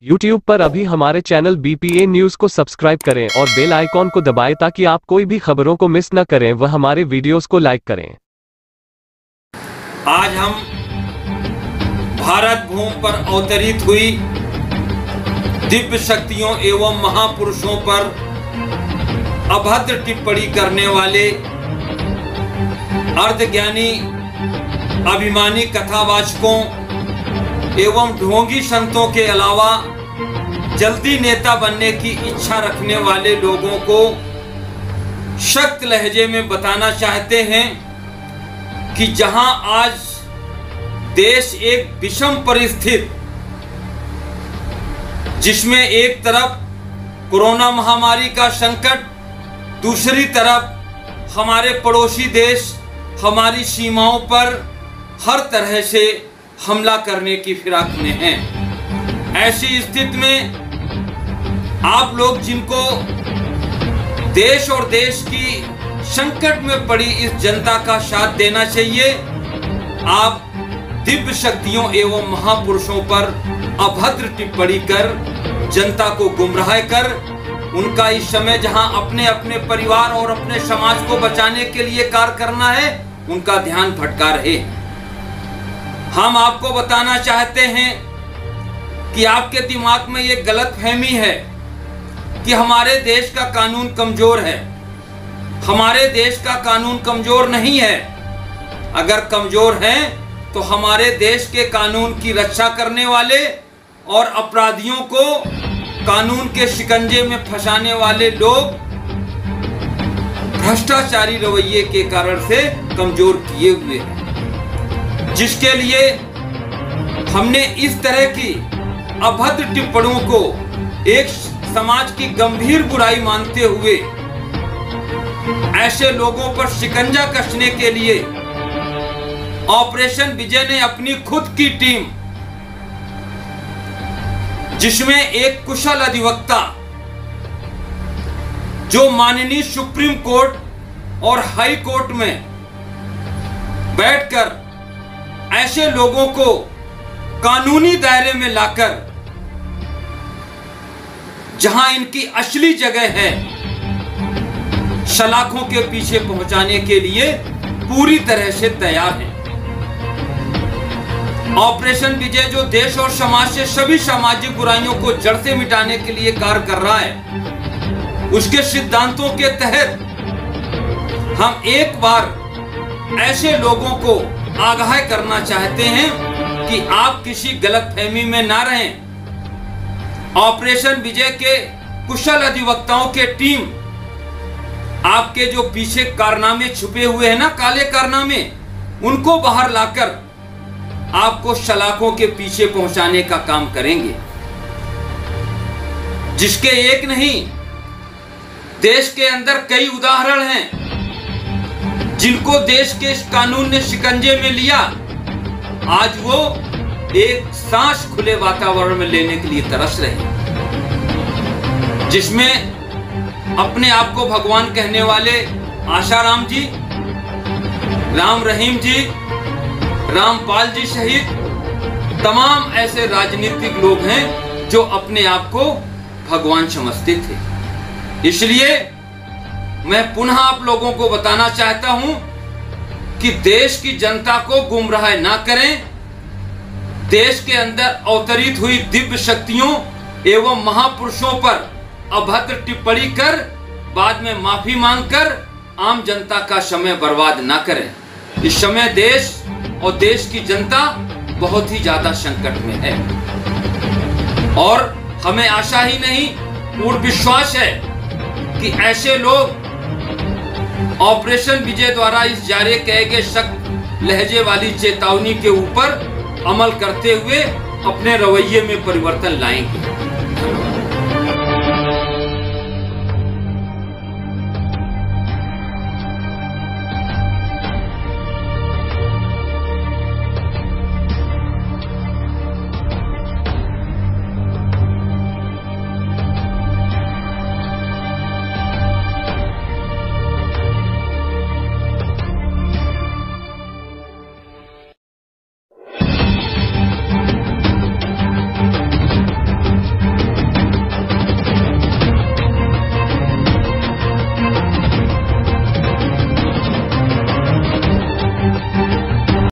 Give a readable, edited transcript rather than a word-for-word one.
YouTube पर अभी हमारे चैनल BPA न्यूज को सब्सक्राइब करें और बेल आइकॉन को दबाएं ताकि आप कोई भी खबरों को मिस न करें व हमारे वीडियोस को लाइक करें। आज हम भारत भूमि पर अवतरित हुई दिव्य शक्तियों एवं महापुरुषों पर अभद्र टिप्पणी करने वाले अर्धज्ञानी अभिमानी कथावाचकों एवं ढोंगी संतों के अलावा जल्दी नेता बनने की इच्छा रखने वाले लोगों को सख्त लहजे में बताना चाहते हैं कि जहां आज देश एक विषम परिस्थिति, जिसमें एक तरफ कोरोना महामारी का संकट, दूसरी तरफ हमारे पड़ोसी देश हमारी सीमाओं पर हर तरह से हमला करने की फिराक में हैं। ऐसी स्थिति में आप लोग जिनको देश और देश की संकट में पड़ी इस जनता का साथ देना चाहिए, आप दिव्य शक्तियों एवं महापुरुषों पर अभद्र टिप्पणी कर जनता को गुमराह कर उनका इस समय जहां अपने अपने परिवार और अपने समाज को बचाने के लिए कार्य करना है, उनका ध्यान भटका रहे। हम आपको बताना चाहते हैं कि आपके दिमाग में ये गलतफहमी है कि हमारे देश का कानून कमजोर है। हमारे देश का कानून कमजोर नहीं है। अगर कमजोर है तो हमारे देश के कानून की रक्षा करने वाले और अपराधियों को कानून के शिकंजे में फंसाने वाले लोग भ्रष्टाचारी रवैये के कारण से कमजोर किए हुए हैं, जिसके लिए हमने इस तरह की अभद्र टिप्पणियों को एक समाज की गंभीर बुराई मानते हुए ऐसे लोगों पर शिकंजा कसने के लिए ऑपरेशन विजय ने अपनी खुद की टीम, जिसमें एक कुशल अधिवक्ता जो माननीय सुप्रीम कोर्ट और हाई कोर्ट में बैठकर ऐसे लोगों को कानूनी दायरे में लाकर जहां इनकी असली जगह है, सलाखों के पीछे पहुंचाने के लिए पूरी तरह से तैयार है। ऑपरेशन विजय जो देश और समाज से सभी सामाजिक बुराइयों को जड़ से मिटाने के लिए कार्य कर रहा है, उसके सिद्धांतों के तहत हम एक बार ऐसे लोगों को आगाह करना चाहते हैं कि आप किसी गलतफहमी में ना रहें। ऑपरेशन विजय के कुशल अधिवक्ताओं के टीम आपके जो पीछे कारनामे छुपे हुए हैं ना, काले कारनामे, उनको बाहर लाकर आपको सलाखों के पीछे पहुंचाने का काम करेंगे, जिसके एक नहीं देश के अंदर कई उदाहरण हैं जिनको देश के इस कानून ने शिकंजे में लिया। आज वो एक सांस खुले वातावरण में लेने के लिए तरस रहे, जिसमें अपने आप को भगवान कहने वाले आशाराम जी, राम रहीम जी, रामपाल जी सहित तमाम ऐसे राजनीतिक लोग हैं जो अपने आप को भगवान समझते थे। इसलिए मैं पुनः आप लोगों को बताना चाहता हूं कि देश की जनता को गुमराह ना करें। देश के अंदर अवतरित हुई दिव्य शक्तियों एवं महापुरुषों पर अभद्र टिप्पणी कर बाद में माफी मांगकर आम जनता का समय बर्बाद ना करें। इस समय देश और देश की जनता बहुत ही ज्यादा संकट में है और हमें आशा ही नहीं, पूर्ण विश्वास है कि ऐसे लोग ऑपरेशन विजय द्वारा इस जारी किए गए सख्त लहजे वाली चेतावनी के ऊपर अमल करते हुए अपने रवैये में परिवर्तन लाएंगे।